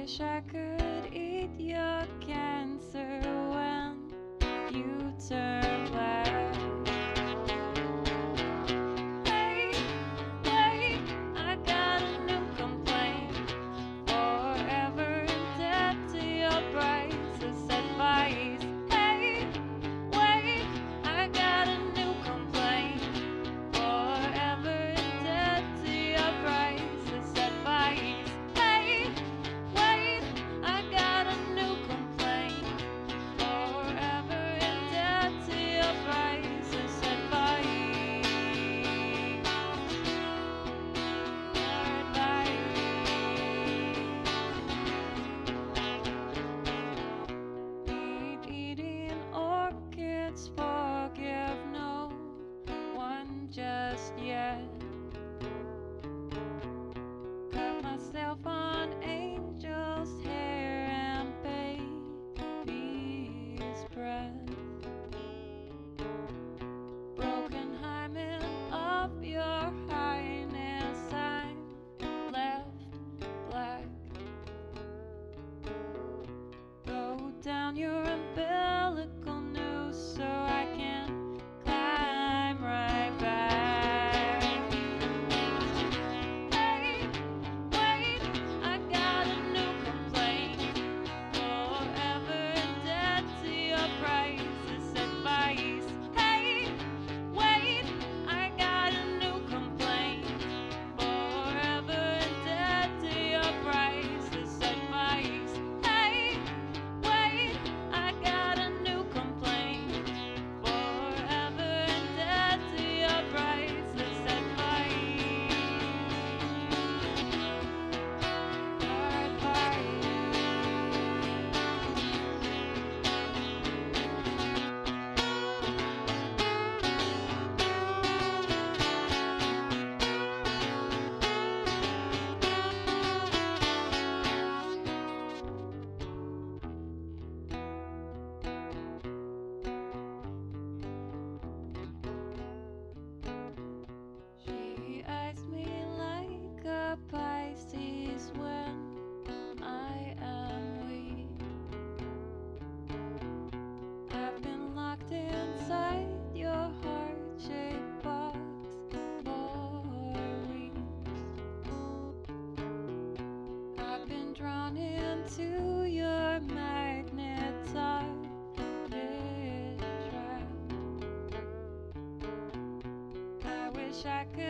wish I could eat your cancer when you turn black. Hey, wait, I got a new complaint. Forever indebted to your priceless advice. Hey, wait, I got a new complaint. Forever indebted to your priceless advice. Hey, wait, I got a new complaint. Forever indebted to your priceless advice. Eating orchids, forgive no one just yet. Cut myself on angel's hair and baby's breath. Broken hymen of your highness, I'm left black. Go down your umbilical noose so I can climb right back. Hey, wait, I got a new complaint. Forever indebted to your priceless advice. Hey, wait, I got a new complaint. Forever indebted to your priceless advice. Hey, wait, I got a new complaint. Forever indebted to your priceless advice. She eyes me like a Pisces when I am weak. I've been locked inside your heart-shaped box for weeks. I've been drawn into your magnetized trap. I wish I could